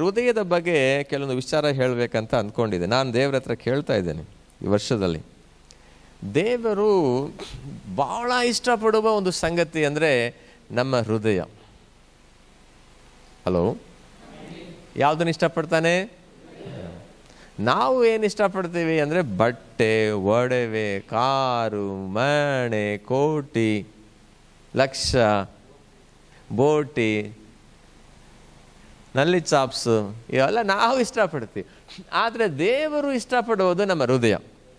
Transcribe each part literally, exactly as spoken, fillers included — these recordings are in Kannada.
ಹೃದಯದ ಬಗ್ಗೆ ಕೆಲವೊಂದು ವಿಚಾರ ಹೇಳಬೇಕಂತ ಅಂದ್ಕೊಂಡಿದ್ದೆ. ನಾನು ದೇವರ ಹತ್ರ ಕೇಳ್ತಾ ಇದ್ದೇನೆ ಈ ವರ್ಷದಲ್ಲಿ. ದೇವರು ಭಾಳ ಇಷ್ಟಪಡುವ ಒಂದು ಸಂಗತಿ ಅಂದರೆ ನಮ್ಮ ಹೃದಯ. ಹಲೋ, ಯಾವುದನ್ನು ಇಷ್ಟಪಡ್ತಾನೆ? ನಾವು ಏನು ಇಷ್ಟಪಡ್ತೀವಿ ಅಂದರೆ ಬಟ್ಟೆ, ಒಡವೆ, ಕಾರು, ಮಣೆ, ಕೋಟಿ, ಲಕ್ಷ, ಬೋಟಿ, ನಲ್ಲಿ ಚಾಪ್ಸು, ಇವೆಲ್ಲ ನಾವು ಇಷ್ಟಪಡ್ತೀವಿ. ಆದರೆ ದೇವರು ಇಷ್ಟಪಡೋದು ನಮ್ಮ ಹೃದಯ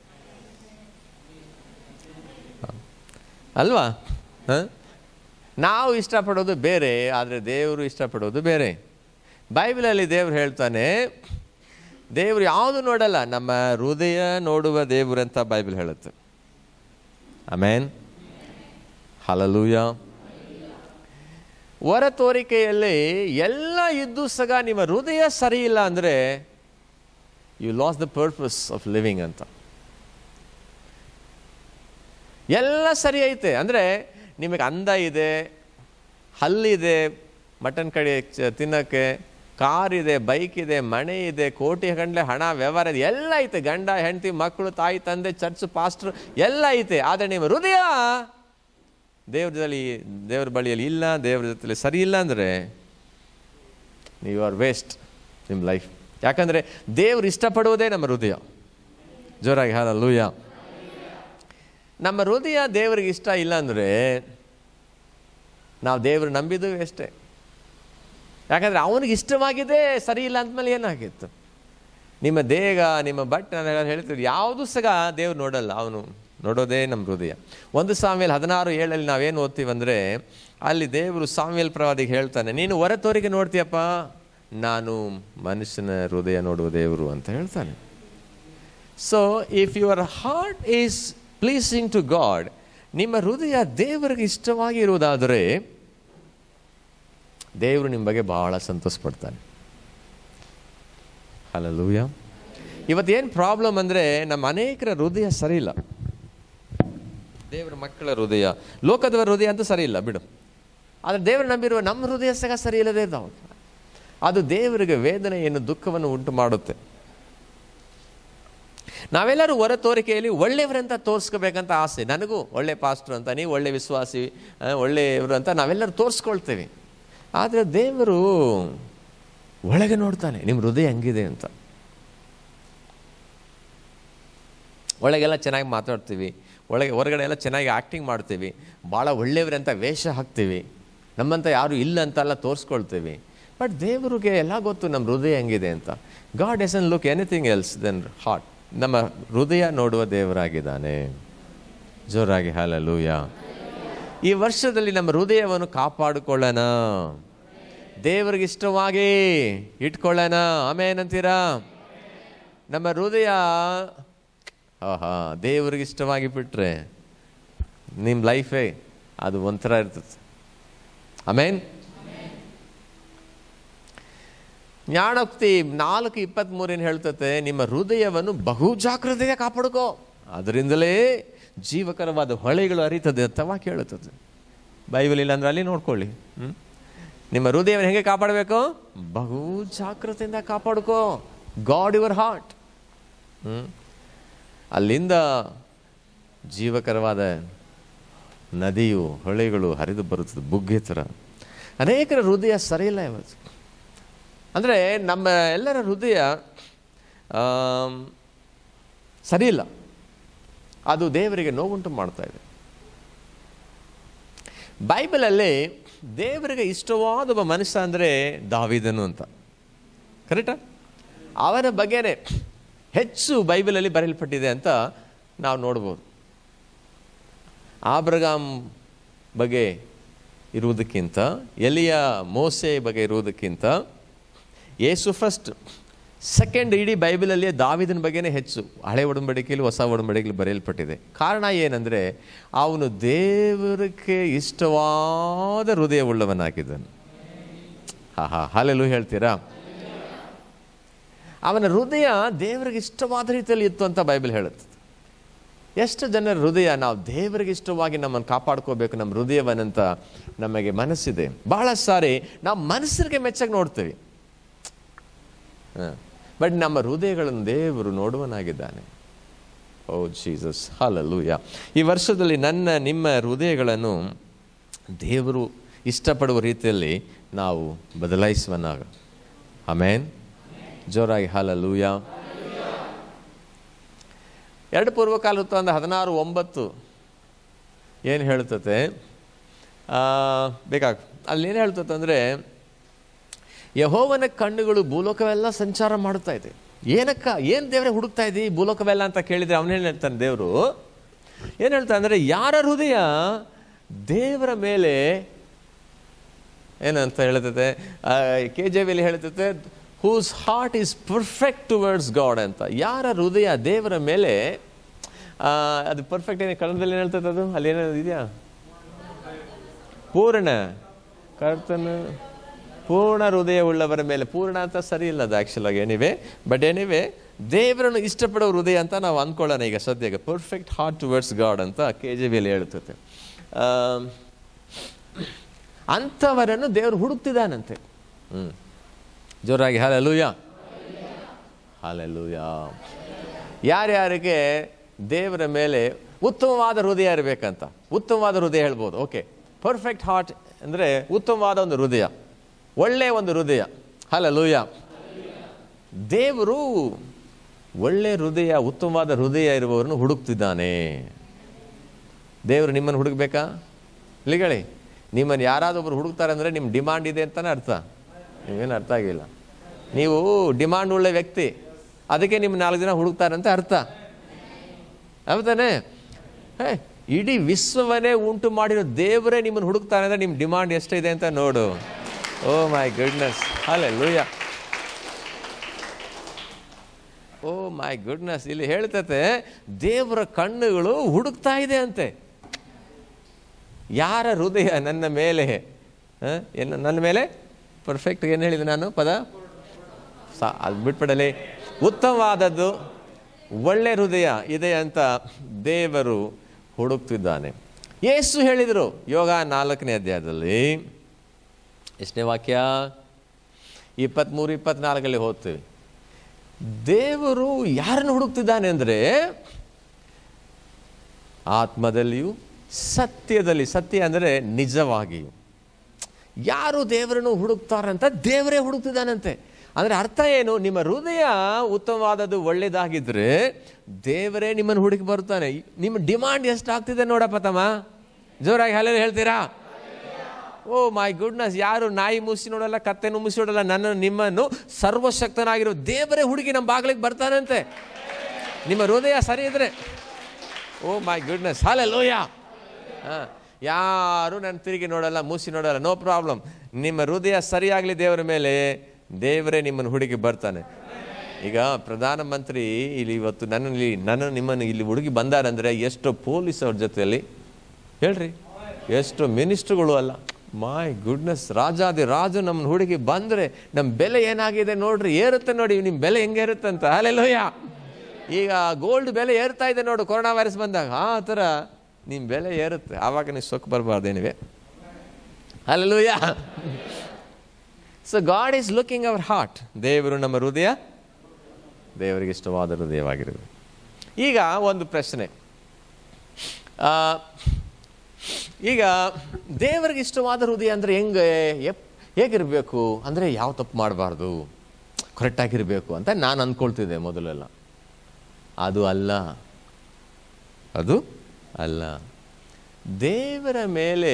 ಅಲ್ವಾ? ನಾವು ಇಷ್ಟಪಡೋದು ಬೇರೆ, ಆದರೆ ದೇವರು ಇಷ್ಟಪಡೋದು ಬೇರೆ. ಬೈಬಲಲ್ಲಿ ದೇವರು ಹೇಳ್ತಾನೆ, ದೇವರು ಯಾವುದು ನೋಡಲ್ಲ, ನಮ್ಮ ಹೃದಯ ನೋಡುವ ದೇವರು ಅಂತ ಬೈಬಲ್ ಹೇಳುತ್ತೆ. Amen, hallelujah. ಹೊರ ತೋರಿಕೆಯಲ್ಲಿ ಎಲ್ಲ ಇದ್ದು ಸಗ ನಿಮ್ಮ ಹೃದಯ ಸರಿ ಇಲ್ಲ ಅಂದರೆ you lose the purpose of living ಅಂತ. ಎಲ್ಲ ಸರಿ ಐತೆ ಅಂದರೆ ನಿಮಗೆ ಅಂದ ಇದೆ, ಹಲ್ಲಿದೆ, ಮಟನ್ ಕಡೆ ತಿನ್ನೋಕ್ಕೆ, ಕಾರ್ ಇದೆ, ಬೈಕ್ ಇದೆ, ಮನೆ ಇದೆ, ಕೋಟಿ ಗಂಟಲೆ ಹಣ ವ್ಯವಹಾರ ಇದೆ, ಎಲ್ಲ ಐತೆ. ಗಂಡ ಹೆಂಡತಿ ಮಕ್ಕಳು ತಾಯಿ ತಂದೆ ಚರ್ಚ್ ಪಾಸ್ಟ್ರು ಎಲ್ಲ ಐತೆ. ಆದರೆ ನಿಮ್ಮ ಹೃದಯ ದೇವ್ರದಲ್ಲಿ ದೇವ್ರ ಬಳಿಯಲ್ಲಿ ಇಲ್ಲ, ದೇವ್ರ ಜೊತೆಲಿ ಸರಿ ಇಲ್ಲ ಅಂದರೆ ಯು ಆರ್ ವೇಸ್ಟ್ ನಿಮ್ಮ ಲೈಫ್. ಯಾಕಂದರೆ ದೇವ್ರು ಇಷ್ಟಪಡುವುದೇ ನಮ್ಮ ಹೃದಯ. ಜೋರಾಗಿ ಹಲ್ಲೆಲೂಯಾ. ನಮ್ಮ ಹೃದಯ ದೇವ್ರಿಗೆ ಇಷ್ಟ ಇಲ್ಲ ಅಂದರೆ ನಾವು ದೇವ್ರು ನಂಬಿದ್ದು ಅಷ್ಟೇ. ಯಾಕಂದರೆ ಅವನಿಗೆ ಇಷ್ಟವಾಗಿದೆ, ಸರಿ ಇಲ್ಲ ಅಂದಮೇಲೆ ಏನಾಗಿತ್ತು? ನಿಮ್ಮ ದೇಹ, ನಿಮ್ಮ ಬಟ್ಟೆ, ನಾನು ಹೇಳ್ತೀವಿ ಯಾವುದು ಸಹ ದೇವ್ರು ನೋಡಲ್ಲ, ಅವನು ನೋಡೋದೇ ನಮ್ಮ ಹೃದಯ. ಒಂದು ಸಾಮ್ಯಲ್ ಹದಿನಾರು ಏಳಲ್ಲಿ ನಾವೇನು ಓದ್ತೀವಿ ಅಂದರೆ, ಅಲ್ಲಿ ದೇವರು ಸಾಮ್ಯಲ್ ಪ್ರವಾದಿಗೆ ಹೇಳ್ತಾನೆ, ನೀನು ಹೊರ ತೋರಿಗೆ ನೋಡ್ತೀಯಪ್ಪ, ನಾನು ಮನುಷ್ಯನ ಹೃದಯ ನೋಡುವ ದೇವರು ಅಂತ ಹೇಳ್ತಾನೆ. So if your heart is pleasing to God, ನಿಮ್ಮ ಹೃದಯ ದೇವರಿಗೆ ಇಷ್ಟವಾಗಿ ಇರುವುದಾದರೆ ದೇವರು ನಿಮ್ಮ ಬಗ್ಗೆ ಬಹಳ ಸಂತೋಷ ಪಡ್ತಾನೆ. ಹಲ್ಲೆಲೂಯಾ. ಇವತ್ತೇನು ಪ್ರಾಬ್ಲಮ್ ಅಂದರೆ ನಮ್ಮ ಅನೇಕರ ಹೃದಯ ಸರಿ ಇಲ್ಲ. ದೇವರ ಮಕ್ಕಳ ಹೃದಯ, ಲೋಕದವರ ಹೃದಯ ಅಂತೂ ಸರಿ ಇಲ್ಲ ಬಿಡು, ಆದರೆ ದೇವರು ನಂಬಿರುವ ನಮ್ಮ ಹೃದಯ ಸಹ ಸರಿ ಇಲ್ಲದೆ ಇದ್ದಾವೆ. ಅದು ದೇವರಿಗೆ ವೇದನೆಯನ್ನು, ದುಃಖವನ್ನು ಉಂಟು ಮಾಡುತ್ತೆ. ನಾವೆಲ್ಲರೂ ಹೊರ ತೋರಿಕೆಯಲ್ಲಿ ಒಳ್ಳೆಯವರಂತ ತೋರಿಸ್ಕೋಬೇಕಂತ ಆಸೆ. ನನಗೂ ಒಳ್ಳೆ ಪಾಸ್ಟ್ರು ಅಂತ, ನೀವು ಒಳ್ಳೆ ವಿಶ್ವಾಸಿ, ಒಳ್ಳೆಯವರು ಅಂತ ನಾವೆಲ್ಲರೂ ತೋರಿಸ್ಕೊಳ್ತೇವೆ. ಆದರೆ ದೇವರು ಒಳಗೆ ನೋಡ್ತಾನೆ, ನಿಮ್ಮ ಹೃದಯ ಹೆಂಗಿದೆ ಅಂತ. ಒಳಗೆಲ್ಲ ಚೆನ್ನಾಗಿ ಮಾತಾಡ್ತೀವಿ, ಒಳಗೆ ಹೊರಗಡೆ ಎಲ್ಲ ಚೆನ್ನಾಗಿ ಆ್ಯಕ್ಟಿಂಗ್ ಮಾಡ್ತೀವಿ, ಭಾಳ ಒಳ್ಳೆಯವರಂತ ವೇಷ ಹಾಕ್ತೀವಿ, ನಮ್ಮಂತ ಯಾರು ಇಲ್ಲ ಅಂತೆಲ್ಲ ತೋರಿಸ್ಕೊಳ್ತೀವಿ. ಬಟ್ ದೇವರಿಗೆ ಎಲ್ಲ ಗೊತ್ತು ನಮ್ಮ ಹೃದಯ ಹೆಂಗಿದೆ ಅಂತ. God doesn't look anything else then heart. ನಮ್ಮ ಹೃದಯ ನೋಡುವ ದೇವರಾಗಿದ್ದಾನೆ. ಜೋರಾಗಿ ಹಲ್ಲೆಲೂಯಾ. ಈ ವರ್ಷದಲ್ಲಿ ನಮ್ಮ ಹೃದಯವನ್ನು ಕಾಪಾಡಿಕೊಳ್ಳೋಣ, ದೇವರಿಗೆ ಇಷ್ಟವಾಗಿ ಇಟ್ಕೊಳ್ಳೋಣ. ಆಮೇನ್ ಅಂತೀರಾ? ನಮ್ಮ ಹೃದಯ ಆಹಾ ದೇವರಿಗೆ ಇಷ್ಟವಾಗಿ ಬಿಟ್ರೆ ನಿಮ್ಮ ಲೈಫೇ ಅದು ಒಂಥರ ಇರ್ತದೆ. ಆಮೇನ್. ಜ್ಞಾನೋಕ್ತಿ ನಾಲ್ಕು ಇಪ್ಪತ್ತ್ಮೂರೇನು ಹೇಳ್ತತೆ, ನಿಮ್ಮ ಹೃದಯವನ್ನು ಬಹು ಜಾಗ್ರತೆಗೆ ಕಾಪಾಡ್ಕೋ, ಅದರಿಂದಲೇ ಜೀವಕರವಾದ ಹೊಳೆಗಳು ಹರಿತದೆ ಅಥವಾ ಕೇಳುತ್ತದೆ. ಬೈಬಲ್ ಇಲ್ಲ ಅಂದ್ರೆ ಅಲ್ಲಿ ನೋಡ್ಕೊಳ್ಳಿ. ಹ್ಞೂ ನಿಮ್ಮ ಹೃದಯವನ್ನು ಹೇಗೆ ಕಾಪಾಡಬೇಕು? ಬಹು ಜಾಗ್ರತೆಯಿಂದ ಕಾಪಾಡ್ಕೋ. God your heart. ಹ್ಞೂ ಅಲ್ಲಿಂದ ಜೀವಕರವಾದ ನದಿಯು, ಹೊಳೆಗಳು ಹರಿದು ಬರುತ್ತದೆ, ಬುಗ್ಗೆ ಥರ. ಅನೇಕರ ಹೃದಯ ಸರಿಯಿಲ್ಲ ಇವತ್ತು. ಅಂದರೆ ನಮ್ಮ ಎಲ್ಲರ ಹೃದಯ ಸರಿಯಿಲ್ಲ, ಅದು ದೇವರಿಗೆ ನೋವುಂಟು ಮಾಡ್ತಾ ಇದೆ. ಬೈಬಲಲ್ಲಿ ದೇವರಿಗೆ ಇಷ್ಟವಾದ ಒಬ್ಬ ಮನುಷ್ಯ ಅಂದರೆ ದಾವೀದನು ಅಂತ. ಕರೆಕ್ಟಾ? ಅವನ ಬಗ್ಗೆನೇ ಹೆಚ್ಚು ಬೈಬಲಲ್ಲಿ ಬರೆಯಲ್ಪಟ್ಟಿದೆ ಅಂತ ನಾವು ನೋಡ್ಬೋದು. ಆಬ್ರಹಾಮ್ ಬಗ್ಗೆ ಇರುವುದಕ್ಕಿಂತ, ಎಲಿಯ, ಮೋಸೆ ಬಗ್ಗೆ ಇರುವುದಕ್ಕಿಂತ ಯೇಸು ಫಸ್ಟ್, ಸೆಕೆಂಡ್. ಇಡೀ ಬೈಬಲಲ್ಲಿ ದಾವೀದನ ಬಗ್ಗೆನೇ ಹೆಚ್ಚು ಹಳೆ ಒಡಂಬಡಿಕೆಯಲ್ಲಿ, ಹೊಸ ಒಡಂಬಡಿಕೆಯಲ್ಲಿ ಬರೆಯಲ್ಪಟ್ಟಿದೆ. ಕಾರಣ ಏನಂದರೆ ಅವನು ದೇವರಿಗೆ ಇಷ್ಟವಾದ ಹೃದಯವುಳ್ಳವನಾಗಿದ್ದನು. ಹಾ ಹಾ ಹಲ್ಲೆಲೂಯಾ ಹೇಳ್ತೀರಾ? ಅವನ ಹೃದಯ ದೇವರಿಗೆ ಇಷ್ಟವಾದ ರೀತಿಯಲ್ಲಿ ಇತ್ತು ಅಂತ ಬೈಬಲ್ ಹೇಳುತ್ತೆ. ಎಷ್ಟು ಜನರ ಹೃದಯ ನಾವು ದೇವರಿಗೆ ಇಷ್ಟವಾಗಿ ನಮ್ಮನ್ನು ಕಾಪಾಡ್ಕೋಬೇಕು, ನಮ್ಮ ಹೃದಯವನ್ನಂತ ನಮಗೆ ಮನಸ್ಸಿದೆ. ಬಹಳ ಸಾರಿ ನಾವು ಮನಸ್ಸಿಗೆ ಮೆಚ್ಚಾಗಿ ನೋಡ್ತೀವಿ. ಬಟ್ ನಮ್ಮ ಹೃದಯಗಳನ್ನು ದೇವರು ನೋಡುವನಾಗಿದ್ದಾನೆ. ಓ ಜೀಸಸ್, ಹಲ್ಲೆಲೂಯ. ಈ ವರ್ಷದಲ್ಲಿ ನನ್ನ ನಿಮ್ಮ ಹೃದಯಗಳನ್ನು ದೇವರು ಇಷ್ಟಪಡುವ ರೀತಿಯಲ್ಲಿ ನಾವು ಬದಲಾಯಿಸುವನಾಗ. ಆಮೇನ್. ಜೋರಾಗಿ ಹಲ್ಲೆಲೂಯ. ಎರಡು ಪೂರ್ವಕಾಲ ವೃತ್ತಾಂತ ಹದಿನಾರು ಒಂಬತ್ತು ಏನು ಹೇಳ್ತತೆ ಬೇಕಾಗ ಅಲ್ಲೇನು ಹೇಳ್ತತೆ ಅಂದರೆ, ಯೆಹೋವನ ಕಣ್ಣುಗಳು ಭೂಲೋಕವೆಲ್ಲ ಸಂಚಾರ ಮಾಡುತ್ತಾ ಇದೆ. ಏನಕ್ಕ ಏನು ದೇವರೇ ಹುಡುಕ್ತಾ ಇದ್ದೀವಿ ಭೂಲೋಕವೆಲ್ಲ ಅಂತ ಕೇಳಿದರೆ ಅವನೇನು ಹೇಳ್ತಾನೆ, ದೇವರು ಏನು ಹೇಳ್ತಾನೆ ಅಂದರೆ, ಯಾರ ಹೃದಯ ದೇವರ ಮೇಲೆ ಏನಂತ ಹೇಳ್ತದೆ, ಕೆ ಜೆ ವಿಲಿ ಹೇಳ್ತದೆ, whose heart is perfect towards God ಅಂತ. ಯಾರ ಹೃದಯ ದೇವರ ಮೇಲೆ ಅದು ಪರ್ಫೆಕ್ಟ್ ಏನು ಕನ್ನಡದಲ್ಲಿ ಏನು ಹೇಳ್ತದೆ, ಅದು ಅಲ್ಲಿ ಏನಾದ್ರು ಇದೆಯಾ? ಪೂರ್ಣ ಕರ್ತನ ಪೂರ್ಣ ಹೃದಯ ಉಳ್ಳವರ ಮೇಲೆ. ಪೂರ್ಣ ಅಂತ ಸರಿ ಇಲ್ಲ ಅದು ಆ್ಯಕ್ಚುಲಾಗಿ, ಎನಿವೆ. ಬಟ್ ಎನಿವೆ, ದೇವರನ್ನು ಇಷ್ಟಪಡೋ ಹೃದಯ ಅಂತ ನಾವು ಅಂದ್ಕೊಳ್ಳೋಣ ಈಗ ಸದ್ಯಕ್ಕೆ. ಪರ್ಫೆಕ್ಟ್ ಹಾರ್ಟ್ ಟುವರ್ಡ್ಸ್ ಗಾಡ್ ಅಂತ ಕೆ ಜೆ ವಿಯಲ್ಲಿ ಹೇಳ್ತದೆ. ಅಂಥವರನ್ನು ದೇವರು ಹುಡುಕ್ತಿದ್ದಾನಂತೆ. ಹ್ಞೂ ಜೋರಾಗಿ ಹಲ್ಲೆಲೂಯ, ಹಲ್ಲೆಲೂಯ. ಯಾರ್ಯಾರಿಗೆ ದೇವರ ಮೇಲೆ ಉತ್ತಮವಾದ ಹೃದಯ ಇರಬೇಕಂತ, ಉತ್ತಮವಾದ ಹೃದಯ ಹೇಳ್ಬೋದು. ಓಕೆ, ಪರ್ಫೆಕ್ಟ್ ಹಾರ್ಟ್ ಅಂದರೆ ಉತ್ತಮವಾದ ಒಂದು ಹೃದಯ, ಒಳ್ಳೆಯ ಒಂದು ಹೃದಯ. ಹಲ್ಲೆಲೂಯ. ದೇವರು ಒಳ್ಳೆ ಹೃದಯ, ಉತ್ತಮವಾದ ಹೃದಯ ಇರುವವರನ್ನು ಹುಡುಕ್ತಿದ್ದಾನೆ. ದೇವರು ನಿಮ್ಮನ್ನು ಹುಡುಕ್ಬೇಕಾ? ಇಲ್ಲಿಗಳಿ, ನಿಮ್ಮನ್ನು ಯಾರಾದೊಬ್ಬರು ಹುಡುಕ್ತಾರೆ ಅಂದರೆ ನಿಮ್ಮ ಡಿಮಾಂಡ್ ಇದೆ ಅಂತಲೇ ಅರ್ಥ. ನೀವೇನು ಅರ್ಥ ಆಗಿಲ್ಲ. ನೀವು ಡಿಮಾಂಡ್ ಉಳ್ಳ ವ್ಯಕ್ತಿ, ಅದಕ್ಕೆ ನಿಮ್ಮ ನಾಲ್ಕು ದಿನ ಹುಡುಕ್ತಾರೆ ಅಂತ ಅರ್ಥ. ಹೌದಾನೆ? ಹೇ, ಇಡೀ ವಿಶ್ವವನ್ನೇ ಉಂಟು ಮಾಡಿರೋ ದೇವರೇ ನಿಮ್ಮನ್ನು ಹುಡುಕ್ತಾರೆ ಅಂದರೆ ನಿಮ್ಮ ಡಿಮಾಂಡ್ ಎಷ್ಟಿದೆ ಅಂತ ನೋಡು. Oh my goodness, hallelujah. Oh my goodness. ಇಲ್ಲಿ ಹೇಳ್ತತೆ, ದೇವರ ಕಣ್ಣುಗಳು ಹುಡುಕ್ತಾ ಇದೆ ಅಂತೆ. ಯಾರ ಹೃದಯ ನನ್ನ ಮೇಲೆ ಏನು ನನ್ನ ಮೇಲೆ ಪರ್ಫೆಕ್ಟ್ ಏನು ಹೇಳಿದೆ ನಾನು ಪದ ಸಾ ಅದು ಬಿಟ್ಬಿಡಲಿ, ಉತ್ತಮವಾದದ್ದು ಒಳ್ಳೆ ಹೃದಯ ಇದೆ ಅಂತ ದೇವರು ಹುಡುಕ್ತಿದ್ದಾನೆ. ಯೇಸು ಹೇಳಿದರು ಯೋಗ ನಾಲ್ಕನೇ ಅಧ್ಯಾಯದಲ್ಲಿ, ಎಷ್ಟನೇ ವಾಕ್ಯ? ಇಪ್ಪತ್ತ್ಮೂರು ಇಪ್ಪತ್ನಾಲ್ಕಲ್ಲಿ ಓದ್ತೀವಿ. ದೇವರು ಯಾರನ್ನು ಹುಡುಕ್ತಿದ್ದಾನೆ ಅಂದರೆ, ಆತ್ಮದಲ್ಲಿಯೂ ಸತ್ಯದಲ್ಲಿ. ಸತ್ಯ ಅಂದರೆ ನಿಜವಾಗಿಯೂ. ಯಾರು ದೇವರನ್ನು ಹುಡುಕ್ತಾರಂತ ದೇವರೇ ಹುಡುಕ್ತಿದ್ದಾನಂತೆ. ಅಂದರೆ ಅರ್ಥ ಏನು? ನಿಮ್ಮ ಹೃದಯ ಉತ್ತಮವಾದದ್ದು ಒಳ್ಳೇದಾಗಿದ್ದರೆ ದೇವರೇ ನಿಮ್ಮನ್ನು ಹುಡುಕಿ ಬರ್ತಾನೆ. ನಿಮ್ಮ ಡಿಮಾಂಡ್ ಎಷ್ಟಾಗ್ತಿದೆ ನೋಡಪ್ಪ ತಮ್ಮ, ಜೋರಾಗಿ ಹಲ್ಲೆಲೂಯಾ ಹೇಳ್ತೀರಾ? Oh my goodness. ಯಾರು ನಾಯಿ ಮುಸಿ ನೋಡಲ್ಲ, ಕತ್ತೆನೂ ಮುಸಿ ನೋಡಲ್ಲ, ನನ್ನ ನಿಮ್ಮನ್ನು ಸರ್ವಶಕ್ತನಾಗಿರೋ ದೇವರೇ ಹುಡುಗಿ ನಮ್ಮ ಬಾಗಿಲಿಗೆ ಬರ್ತಾನಂತೆ, ನಿಮ್ಮ ಹೃದಯ ಸರಿ ಇದ್ರೆ. Oh my goodness, hallelujah. ಹಾಂ, ಯಾರು ನನ್ನ ತಿರುಗಿ ನೋಡಲ್ಲ, ಮೂಸಿ ನೋಡಲ್ಲ, ನೋ ಪ್ರಾಬ್ಲಮ್. ನಿಮ್ಮ ಹೃದಯ ಸರಿಯಾಗಲಿ ದೇವರ ಮೇಲೆ, ದೇವರೇ ನಿಮ್ಮನ್ನು ಹುಡುಗಿ ಬರ್ತಾನೆ. ಈಗ ಪ್ರಧಾನಮಂತ್ರಿ ಇಲ್ಲಿ ಇವತ್ತು ನನ್ನಲ್ಲಿ ನನ್ನ ನಿಮ್ಮನ್ನು ಇಲ್ಲಿ ಹುಡುಗಿ ಬಂದಾರಂದರೆ ಎಷ್ಟು ಪೊಲೀಸ್ ಅವ್ರ ಜೊತೆಯಲ್ಲಿ ಹೇಳ್ರಿ, ಎಷ್ಟು ಮಿನಿಸ್ಟ್ರುಗಳು ಅಲ್ಲ. ಮೈ ಗುಡ್ನೆಸ್, ರಾಜಾದಿ ರಾಜು ನಮ್ಮನ್ನು ಹುಡುಗಿ ಬಂದರೆ ನಮ್ಮ ಬೆಲೆ ಏನಾಗಿದೆ ನೋಡ್ರಿ, ಏರುತ್ತೆ ನೋಡಿ ನಿಮ್ಮ ಬೆಲೆ ಹೆಂಗೆ ಇರುತ್ತೆ ಅಂತ. ಹಲ್ಲೆಲೂಯಾ. ಈಗ ಗೋಲ್ಡ್ ಬೆಲೆ ಏರ್ತಾ ಇದೆ ನೋಡು, ಕೊರೋನಾ ವೈರಸ್ ಬಂದಾಗ ಆ ಥರ ನಿಮ್ಮ ಬೆಲೆ ಏರುತ್ತೆ. ಆವಾಗ ನೀವು ಸೊಕ್ಕು ಬರಬಾರ್ದೇನಿವೆ. Hallelujah. So God is looking our heart. ದೇವರು ನಮ್ಮ ಹೃದಯ ದೇವರಿಗೆ ಇಷ್ಟವಾದ ಹೃದಯವಾಗಿರಬೇಕು. ಈಗ ಒಂದು ಪ್ರಶ್ನೆ, ಈಗ ದೇವರಿಗೆ ಇಷ್ಟವಾದ ಹೃದಯ ಅಂದರೆ ಹೆಂಗೆ ಎಪ್ ಹೇಗಿರಬೇಕು ಅಂದರೆ ಯಾವ ತಪ್ಪು ಮಾಡಬಾರ್ದು, ಕರೆಕ್ಟಾಗಿರಬೇಕು ಅಂತ ನಾನು ಅಂದ್ಕೊಳ್ತಿದ್ದೆ ಮೊದಲೆಲ್ಲ. ಅದು ಅಲ್ಲ, ಅದು ಅಲ್ಲ. ದೇವರ ಮೇಲೆ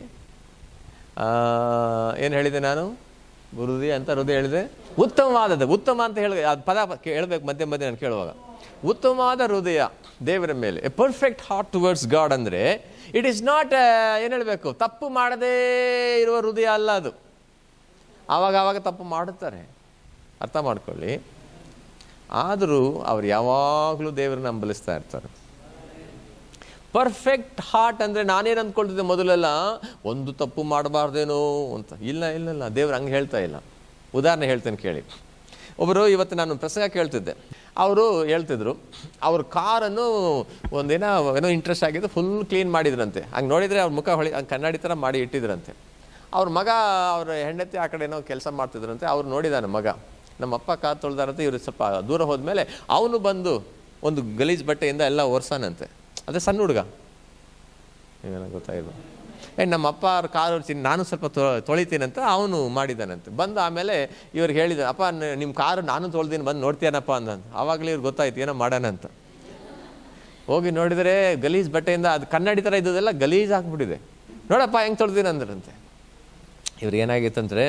ಏನು ಹೇಳಿದೆ ನಾನು? ಹೃದಯ ಅಂತ ಹೃದಯ ಹೇಳಿದೆ, ಉತ್ತಮವಾದದ್ದು. ಉತ್ತಮ ಅಂತ ಹೇಳಿದೆ, ಅದು ಪದ ಹೇಳ್ಬೇಕು ಮಧ್ಯೆ ಮಧ್ಯೆ ನಾನು ಕೇಳುವಾಗ. ಉತ್ತಮವಾದ ಹೃದಯ ದೇವರ ಮೇಲೆ, a perfect heart towards God ಅಂದರೆ ಇಟ್ ಈಸ್ ನಾಟ್ ಏನು ಹೇಳಬೇಕು, ತಪ್ಪು ಮಾಡದೇ ಇರುವ ಹೃದಯ ಅಲ್ಲ ಅದು. ಆವಾಗ ಆವಾಗ ತಪ್ಪು ಮಾಡುತ್ತಾರೆ, ಅರ್ಥ ಮಾಡ್ಕೊಳ್ಳಿ. ಆದರೂ ಅವ್ರು ಯಾವಾಗಲೂ ದೇವರನ್ನ ನಂಬಲಿಸ್ತಾ ಇರ್ತಾರೆ. ಪರ್ಫೆಕ್ಟ್ ಹಾರ್ಟ್ ಅಂದರೆ ನಾನೇನು ಅಂದ್ಕೊಳ್ತಿದ್ದೆ ಮೊದಲೆಲ್ಲ, ಒಂದು ತಪ್ಪು ಮಾಡಬಾರ್ದೇನೋ ಅಂತ. ಇಲ್ಲ ಇಲ್ಲ ಇಲ್ಲ, ದೇವ್ರು ಹಂಗೆ ಹೇಳ್ತಾ ಇಲ್ಲ. ಉದಾಹರಣೆ ಹೇಳ್ತೇನೆ ಕೇಳಿ. ಒಬ್ಬರು ಇವತ್ತು ನಾನು ಪ್ರಸಂಗ ಕೇಳ್ತಿದ್ದೆ, ಅವರು ಹೇಳ್ತಿದ್ರು ಅವ್ರ ಕಾರನ್ನು ಒಂದೇನೋ ಏನೋ ಇಂಟ್ರೆಸ್ಟ್ ಆಗಿದ್ದು ಫುಲ್ ಕ್ಲೀನ್ ಮಾಡಿದ್ರಂತೆ. ಹಂಗೆ ನೋಡಿದರೆ ಅವ್ರ ಮುಖ ಹೊಳಿ ಹಂಗೆ ಕನ್ನಡಿ ಥರ ಮಾಡಿ ಇಟ್ಟಿದ್ರಂತೆ. ಅವ್ರ ಮಗ ಅವ್ರ ಹೆಂಡತಿ ಆ ಕಡೆ ಏನೋ ಕೆಲಸ ಮಾಡ್ತಿದ್ರಂತೆ. ಅವ್ರು ನೋಡಿದಾನೆ ಮಗ, ನಮ್ಮ ಅಪ್ಪ ಕಾರ್ ತೊಳ್ದಾರಂತೆ, ಇವರು ಸ್ವಲ್ಪ ದೂರ ಹೋದ್ಮೇಲೆ ಅವನು ಬಂದು ಒಂದು ಗಲೀಜು ಬಟ್ಟೆಯಿಂದ ಎಲ್ಲ ಒರ್ಸಾನಂತೆ. ಅದೇ ಸಣ್ಣ ಹುಡುಗ, ನೀವೇನೋ ಗೊತ್ತಾಗಿಲ್ಲ. ಏ ನಮ್ಮಪ್ಪ ಅವ್ರ ಕಾರು ಒರ್ತೀನಿ, ನಾನು ಸ್ವಲ್ಪ ತೊ ತೊಳಿತೀನಂತ ಅವನು ಮಾಡಿದ್ದಾನಂತೆ. ಬಂದು ಆಮೇಲೆ ಇವ್ರಿಗೆ ಹೇಳಿದ, ಅಪ್ಪ ನಿಮ್ಮ ಕಾರು ನಾನು ತೊಳ್ದೀನಿ, ಬಂದು ನೋಡ್ತೀನಪ್ಪ ಅಂದಂತ. ಆವಾಗಲೇ ಇವ್ರಿಗೆ ಗೊತ್ತಾಯ್ತು ಏನೋ ಮಾಡೋಣ ಅಂತ. ಹೋಗಿ ನೋಡಿದರೆ ಗಲೀಜು ಬಟ್ಟೆಯಿಂದ ಅದು ಕನ್ನಡಿ ಥರ ಇದ್ದದೆಲ್ಲ ಗಲೀಜು ಹಾಕ್ಬಿಟ್ಟಿದೆ. ನೋಡಪ್ಪ ಹೆಂಗೆ ತೊಳ್ದೀನಿ ಅಂದ್ರಂತೆ. ಇವ್ರಿಗೆ ಏನಾಗಿತ್ತಂದರೆ,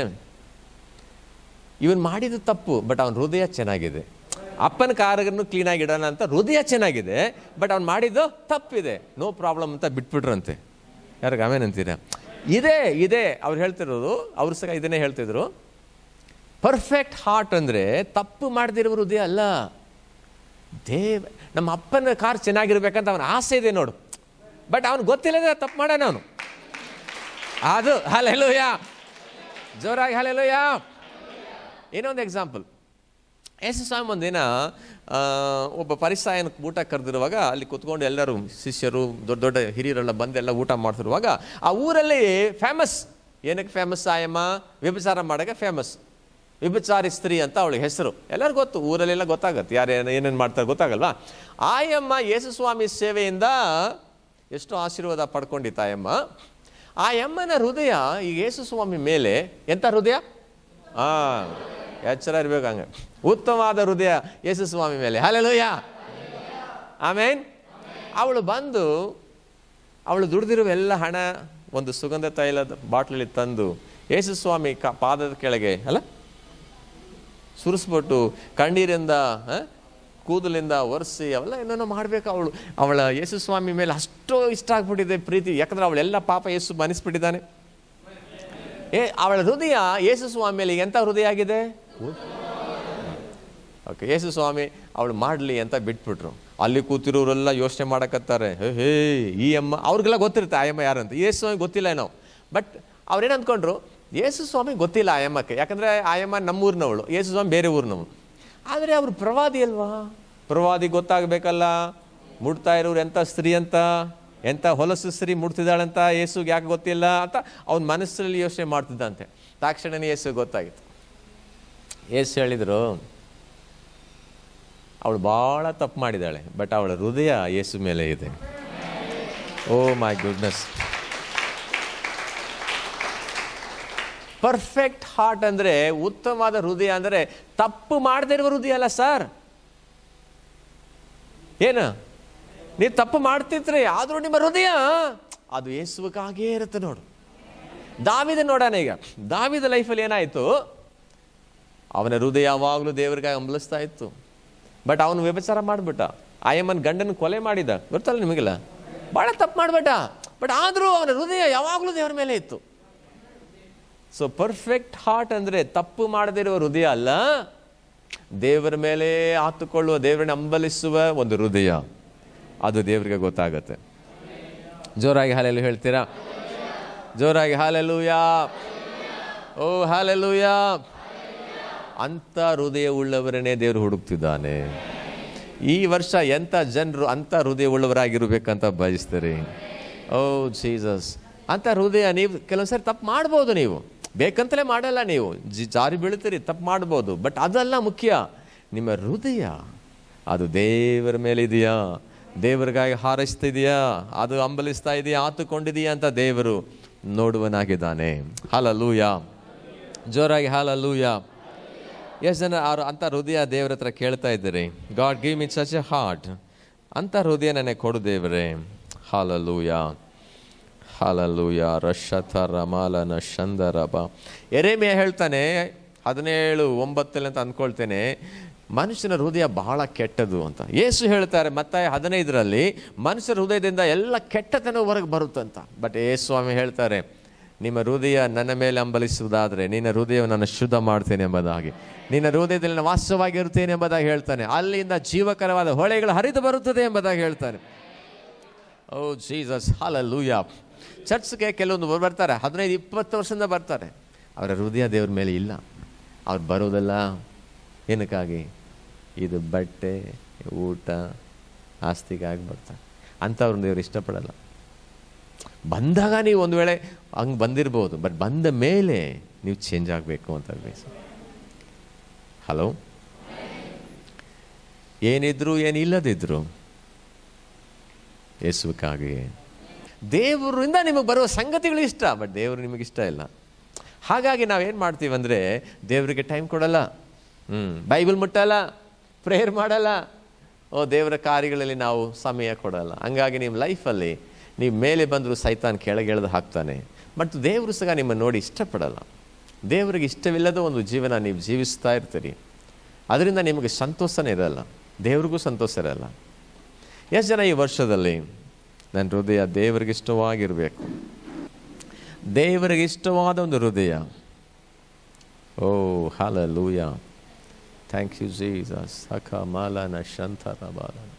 ಇವನು ಮಾಡಿದ ತಪ್ಪು, ಬಟ್ ಅವನ ಹೃದಯ ಚೆನ್ನಾಗಿದೆ. ಅಪ್ಪನ ಕಾರನ್ನು ಕ್ಲೀನಾಗಿ ಇಡೋಣ ಅಂತ ಹೃದಯ ಚೆನ್ನಾಗಿದೆ, ಬಟ್ ಅವ್ನು ಮಾಡಿದ್ದು ತಪ್ಪಿದೆ, ನೋ ಪ್ರಾಬ್ಲಮ್ ಅಂತ ಬಿಟ್ಬಿಟ್ರಂತೆ. ಯಾರಿಗೆ ಆಮೇನಂತೀರ? ಇದೇ ಇದೇ ಅವ್ರು ಹೇಳ್ತಿರೋದು, ಅವ್ರು ಸಹ ಇದನ್ನೇ ಹೇಳ್ತಿದ್ರು. ಪರ್ಫೆಕ್ಟ್ ಹಾರ್ಟ್ ಅಂದರೆ ತಪ್ಪು ಮಾಡದಿರೋ ಹೃದಯ ಅಲ್ಲ. ದೇವ ನಮ್ಮ ಅಪ್ಪನ ಕಾರ್ ಚೆನ್ನಾಗಿರ್ಬೇಕಂತ ಅವನ ಆಸೆ ಇದೆ ನೋಡು, ಬಟ್ ಅವನು ಗೊತ್ತಿಲ್ಲದೆ ತಪ್ಪು ಮಾಡೋಣ ಅವನು. ಅದು ಹಲ್ಲೆಲೂಯಾ, ಜೋರಾಗಿ ಹಲ್ಲೆಲೂಯಾ. ಇನ್ನೊಂದು ಎಕ್ಸಾಂಪಲ್, ಯೇಸು ಸ್ವಾಮಿ ಒಂದಿನ ಒಬ್ಬ ಪರಿಸಾಯನ ಊಟ ಕರೆದಿರುವಾಗ ಅಲ್ಲಿ ಕೂತ್ಕೊಂಡು ಎಲ್ಲರೂ ಶಿಷ್ಯರು ದೊಡ್ಡ ದೊಡ್ಡ ಹಿರಿಯರೆಲ್ಲ ಬಂದೆಲ್ಲ ಊಟ ಮಾಡ್ತಿರುವಾಗ ಆ ಊರಲ್ಲಿ ಫೇಮಸ್, ಏನಕ್ಕೆ ಫೇಮಸ್? ಆಯಮ್ಮ ವ್ಯಭಿಚಾರ ಮಾಡೋಕ್ಕೆ ಫೇಮಸ್, ವ್ಯಭಿಚಾರಿ ಸ್ತ್ರೀ ಅಂತ ಅವಳಿಗೆ ಹೆಸರು. ಎಲ್ಲರಿಗೂ ಗೊತ್ತು, ಊರಲ್ಲೆಲ್ಲ ಗೊತ್ತಾಗತ್ತೆ ಯಾರು ಏನೇನು ಮಾಡ್ತಾರೆ ಗೊತ್ತಾಗಲ್ವಾ. ಆಯಮ್ಮ ಯೇಸು ಸ್ವಾಮಿ ಸೇವೆಯಿಂದ ಎಷ್ಟು ಆಶೀರ್ವಾದ ಪಡ್ಕೊಂಡಿತ್ತು ಆಯಮ್ಮ. ಆ ಯಮ್ಮನ ಹೃದಯ ಈ ಯೇಸು ಸ್ವಾಮಿ ಮೇಲೆ ಎಂಥ ಹೃದಯ? ಹಾಂ, ಎಚ್ಚರ ಇರ್ಬೇಕು. ಹಂಗೆ ಉತ್ತಮವಾದ ಹೃದಯ ಯೇಸು ಸ್ವಾಮಿ ಮೇಲೆ. Hallelujah, amen. ಅವಳು ಬಂದು ಅವಳು ದುಡಿದಿರುವ ಎಲ್ಲ ಹಣ ಒಂದು ಸುಗಂಧ ತೈಲದ ಬಾಟ್ಲಲ್ಲಿ ತಂದು ಯೇಸು ಸ್ವಾಮಿ ಕ ಪಾದದ ಕೆಳಗೆ ಅಲ್ಲ ಸುರಿಸ್ಬಿಟ್ಟು ಕಣ್ಣೀರಿಂದ ಕೂದಲಿಂದ ಒರೆಸಿ ಅವೆಲ್ಲ ಏನೇನೋ ಮಾಡಬೇಕು. ಅವಳು ಅವಳ ಯೇಸು ಸ್ವಾಮಿ ಮೇಲೆ ಅಷ್ಟು ಇಷ್ಟ ಆಗ್ಬಿಟ್ಟಿದೆ ಪ್ರೀತಿ, ಯಾಕಂದ್ರೆ ಅವಳೆಲ್ಲ ಪಾಪ ಯೇಸು ಮನಿಸ್ಬಿಟ್ಟಿದ್ದಾನೆ. ಏ ಅವಳ ಹೃದಯ ಯೇಸು ಸ್ವಾಮಿ ಮೇಲೆ ಎಂಥ ಹೃದಯ ಆಗಿದೆ? ಓಕೆ, ಯೇಸು ಸ್ವಾಮಿ ಅವಳು ಮಾಡಲಿ ಅಂತ ಬಿಟ್ಬಿಟ್ರು. ಅಲ್ಲಿ ಕೂತಿರೋರೆಲ್ಲ ಯೋಚನೆ ಮಾಡಕತ್ತಾರೆ, ಹೇ ಈ ಅಮ್ಮ, ಅವ್ರಿಗೆಲ್ಲ ಗೊತ್ತಿರುತ್ತೆ ಆಯಮ್ಮ ಯಾರಂತ. ಯೇಸು ಸ್ವಾಮಿ ಗೊತ್ತಿಲ್ಲ ಏನೋ, ಬಟ್ ಅವ್ರೇನು ಅಂದ್ಕೊಂಡ್ರು, ಯೇಸು ಸ್ವಾಮಿ ಗೊತ್ತಿಲ್ಲ ಆಯಮ್ಮಕ್ಕೆ, ಯಾಕಂದರೆ ಆಯಮ್ಮ ನಮ್ಮೂರಿನವಳು, ಯೇಸು ಸ್ವಾಮಿ ಬೇರೆ ಊರಿನವಳು. ಆದರೆ ಅವರು ಪ್ರವಾದಿ ಅಲ್ವಾ, ಪ್ರವಾದಿ ಗೊತ್ತಾಗಬೇಕಲ್ಲ, ಮುಡ್ತಾ ಇರೋರು ಎಂಥ ಸ್ತ್ರೀ ಅಂತ, ಎಂಥ ಹೊಲಸು ಸ್ತ್ರೀ ಮುಡ್ತಿದ್ದಾಳಂತ ಯೇಸುಗೆ ಯಾಕೆ ಗೊತ್ತಿಲ್ಲ ಅಂತ ಅವನ ಮನಸ್ಸಲ್ಲಿ ಯೋಚನೆ ಮಾಡ್ತಿದ್ದಂತೆ. ತಕ್ಷಣನೇ ಯೇಸು ಗೊತ್ತಾಗಿತ್ತು. ಯೇಸು ಹೇಳಿದರು, ಅವಳು ಭಾಳ ತಪ್ಪು ಮಾಡಿದ್ದಾಳೆ, ಬಟ್ ಅವಳ ಹೃದಯ ಯೇಸು ಮೇಲೆ ಇದೆ. Oh my goodness. Perfect heart ಅಂದರೆ, ಉತ್ತಮವಾದ ಹೃದಯ ಅಂದರೆ ತಪ್ಪು ಮಾಡದೇ ಇರುವ ಹೃದಯ ಅಲ್ಲ ಸರ್. ಏನು ನೀವು ತಪ್ಪು ಮಾಡ್ತಿದ್ರೆ ಆದರೂ ನಿಮ್ಮ ಹೃದಯ ಅದು ಯೇಸುವಿಗಾಗೇ ಇರುತ್ತೆ ನೋಡು. ದಾವಿದ ನೋಡೋಣ, ಈಗ ದಾವಿದ ಲೈಫಲ್ಲಿ ಏನಾಯಿತು? ಅವನ ಹೃದಯ ಯಾವಾಗಲೂ ದೇವರಿಗಾಗಿ ಹಂಬಲಿಸ್ತಾ ಇತ್ತು, ಬಟ್ ಅವನು ವ್ಯಭಿಚಾರ ಮಾಡಿಬಿಟ್ಟ. ಆಯಮ್ಮನ ಗಂಡನ ಕೊಲೆ ಮಾಡಿದ, ಗೊತ್ತಲ್ಲ ನಿಮಗೆಲ್ಲ, ಭಾಳ ತಪ್ಪು ಮಾಡಿಬಿಟ್ಟ. ಬಟ್ ಆದರೂ ಅವನ ಹೃದಯ ಯಾವಾಗಲೂ ದೇವರ ಮೇಲೆ ಇತ್ತು. ಸೊ ಪರ್ಫೆಕ್ಟ್ ಹಾರ್ಟ್ ಅಂದರೆ ತಪ್ಪು ಮಾಡದಿರುವ ಹೃದಯ ಅಲ್ಲ, ದೇವರ ಮೇಲೆ ಆತುಕೊಳ್ಳುವ, ದೇವರನ್ನ ಹಂಬಲಿಸುವ ಒಂದು ಹೃದಯ. ಅದು ದೇವರಿಗೆ ಗೊತ್ತಾಗತ್ತೆ. ಜೋರಾಗಿ ಹಾಲೆಲ್ಲೂ ಹೇಳ್ತೀರಾ? ಜೋರಾಗಿ ಹಾಲೆಲ್ಲೂಯಾ, ಓ ಹಾಲೆಲ್ಲೂಯಾ. ಅಂಥ ಹೃದಯ ಉಳ್ಳವರನ್ನೇ ದೇವರು ಹುಡುಕ್ತಿದ್ದಾನೆ. ಈ ವರ್ಷ ಎಂಥ ಜನರು ಅಂಥ ಹೃದಯ ಉಳ್ಳವರಾಗಿರ್ಬೇಕಂತ ಬಯಸ್ತೀರಿ? ಓ ಜೀಸಸ್, ಅಂಥ ಹೃದಯ. ನೀವು ಕೆಲವೊಂದ್ಸರಿ ತಪ್ಪು ಮಾಡ್ಬೋದು, ನೀವು ಬೇಕಂತಲೇ ಮಾಡಲ್ಲ, ನೀವು ಜಿ ಜಾರಿ ಬೀಳ್ತೀರಿ, ತಪ್ಪು ಮಾಡ್ಬೋದು, ಬಟ್ ಅದೆಲ್ಲ ಮುಖ್ಯ. ನಿಮ್ಮ ಹೃದಯ ಅದು ದೇವರ ಮೇಲೆ ಇದೆಯಾ, ದೇವರಿಗಾಗಿ ಹಾರೈಸ್ತಿದೆಯಾ, ಅದು ಹಂಬಲಿಸ್ತಾ ಇದೆಯಾ, ಆತುಕೊಂಡಿದೆಯಾ ಅಂತ ದೇವರು ನೋಡುವನಾಗಿದ್ದಾನೆ. ಹಲ್ಲೆಲೂಯಾ, ಜೋರಾಗಿ ಹಲ್ಲೆಲೂಯಾ. ಎಷ್ಟು ಜನ ಅವರು ಅಂಥ ಹೃದಯ ದೇವರ ಹತ್ರ ಕೇಳ್ತಾ ಇದ್ದೀರಿ? God give me such a heart, ಅಂಥ ಹೃದಯ ನನಗೆ ಕೊಡು ದೇವರೇ. Hallelujah, hallelujah. ರಶಥ ರಮಾಲನ ಶಂದರಬ. ಯೆರೆಮೀಯ ಹೇಳ್ತಾನೆ ಹದಿನೇಳು ಒಂಬತ್ತಲ್ಲಿ ಅಂತ ಅಂದ್ಕೊಳ್ತೇನೆ, ಮನುಷ್ಯನ ಹೃದಯ ಬಹಳ ಕೆಟ್ಟದು ಅಂತ. ಯೇಸು ಹೇಳ್ತಾರೆ ಮತ್ತಾಯ ಹದಿನೈದರಲ್ಲಿ, ಮನುಷ್ಯರ ಹೃದಯದಿಂದ ಎಲ್ಲ ಕೆಟ್ಟತನ ಹೊರಗೆ ಬರುತ್ತಂತ. ಬಟ್ ಯೇಸು ಸ್ವಾಮಿ ಹೇಳ್ತಾರೆ, ನಿಮ್ಮ ಹೃದಯ ನನ್ನ ಮೇಲೆ ಹಂಬಲಿಸುವುದಾದರೆ ನಿನ್ನ ಹೃದಯ ನಾನು ಶುದ್ಧ ಮಾಡ್ತೇನೆ ಎಂಬುದಾಗಿ, ನಿನ್ನ ಹೃದಯದಲ್ಲಿ ನಾನು ವಾಸವಾಗಿರುತ್ತೇನೆ ಎಂಬುದಾಗಿ ಹೇಳ್ತಾನೆ. ಅಲ್ಲಿಂದ ಜೀವಕರವಾದ ಹೊಳೆಗಳು ಹರಿದು ಬರುತ್ತದೆ ಎಂಬುದಾಗಿ ಹೇಳ್ತಾನೆ. Oh Jesus, hallelujah. ಚರ್ಚ್ಗೆ ಕೆಲವೊಂದು ಬರ್ತಾರೆ, ಹದಿನೈದು ಇಪ್ಪತ್ತು ವರ್ಷದಿಂದ ಬರ್ತಾರೆ, ಅವರ ಹೃದಯ ದೇವ್ರ ಮೇಲೆ ಇಲ್ಲ. ಅವ್ರು ಬರೋದಲ್ಲ ಏನಕ್ಕಾಗಿ? ಇದು ಬಟ್ಟೆ, ಊಟ, ಆಸ್ತಿಗಾಗಿ ಬರ್ತಾರೆ. ಅಂಥವ್ರನ್ನ ದೇವ್ರು ಇಷ್ಟಪಡಲ್ಲ. ಬಂದಾಗ ನೀವು ಒಂದು ವೇಳೆ ಹಂಗೆ ಬಂದಿರ್ಬೋದು, ಬಟ್ ಬಂದ ಮೇಲೆ ನೀವು ಚೇಂಜ್ ಆಗಬೇಕು ಅಂತ ಬಯಸ. ಹಲೋ, ಏನಿದ್ರು ಏನಿಲ್ಲದಿದ್ರು ಯೇಸುವಿಗಾಗಿ. ದೇವರಿಂದ ನಿಮಗೆ ಬರುವ ಸಂಗತಿಗಳು ಇಷ್ಟ, ಬಟ್ ದೇವರು ನಿಮಗೆ ಇಷ್ಟ ಇಲ್ಲ. ಹಾಗಾಗಿ ನಾವೇನು ಮಾಡ್ತೀವಿ ಅಂದರೆ ದೇವರಿಗೆ ಟೈಮ್ ಕೊಡಲ್ಲ, ಹ್ಞೂ ಬೈಬಲ್ ಮುಟ್ಟಲ್ಲ, ಪ್ರೇಯರ್ ಮಾಡಲ್ಲ, ಓ ದೇವರ ಕಾರ್ಯಗಳಲ್ಲಿ ನಾವು ಸಮಯ ಕೊಡಲ್ಲ. ಹಂಗಾಗಿ ನಿಮ್ಮ ಲೈಫಲ್ಲಿ ನೀವು ಮೇಲೆ ಬಂದರೂ ಸೈತಾನ್ ಕೆಳಗೆ ಎಳೆದು ಹಾಕ್ತಾನೆ. ಮತ್ತು ದೇವರು ಸಹ ನಿಮ್ಮನ್ನು ನೋಡಿ ಇಷ್ಟಪಡಲ್ಲ. ದೇವರಿಗೆ ಇಷ್ಟವಿಲ್ಲದ ಒಂದು ಜೀವನ ನೀವು ಜೀವಿಸ್ತಾ ಇರ್ತೀರಿ. ಅದರಿಂದ ನಿಮಗೆ ಸಂತೋಷನೇ ಇರಲ್ಲ, ದೇವ್ರಿಗೂ ಸಂತೋಷ ಇರಲ್ಲ. ಎಷ್ಟು ಜನ ಈ ವರ್ಷದಲ್ಲಿ ನನ್ನ ಹೃದಯ ದೇವರಿಗೆ ಇಷ್ಟವಾಗಿರಬೇಕು, ದೇವರಿಗೆ ಇಷ್ಟವಾದ ಒಂದು ಹೃದಯ. Oh hallelujah, thank you Jesus. ಅಕ ಮಾಲನ ಶಂತರ ಬಾಲನ